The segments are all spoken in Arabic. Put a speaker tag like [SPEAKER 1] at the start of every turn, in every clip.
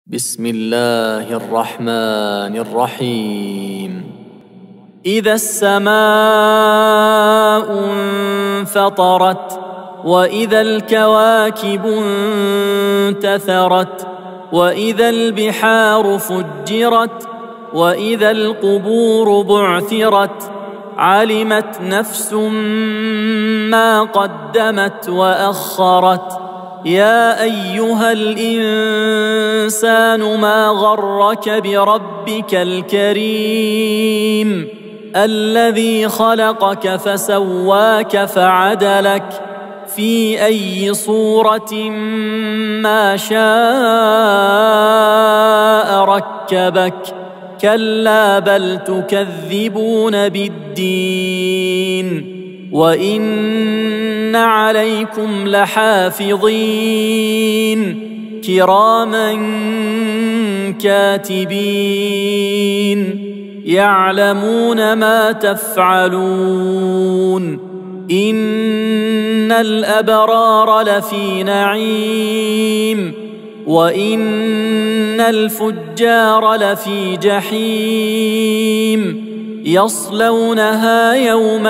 [SPEAKER 1] بسم الله الرحمن الرحيم. إذا السماء انفطرت وإذا الكواكب انتثرت وإذا البحار فجرت وإذا القبور بعثرت علمت نفس ما قدمت وأخرت. يا أيها الإنسان ما غرك بربك الكريم الذي خلقك فسواك فعدلك في أي صورة ما شاء ركبك. كلا بل تكذبون بالدين وإن عليكم لحافظين كراما كاتبين يعلمون ما تفعلون. إن الأبرار لفي نعيم وإن الفجار لفي جحيم يصلونها يوم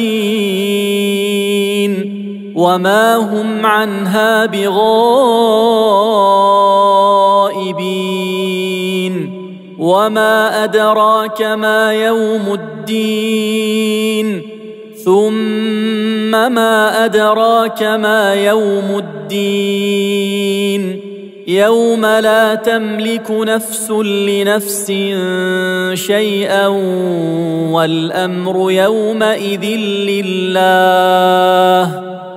[SPEAKER 1] الدين وما هم عنها بغائبين. وما أدراك ما يوم الدين ثم ما أدراك ما يوم الدين يوم لا تملك نفس لنفس شيئا والأمر يومئذ لله.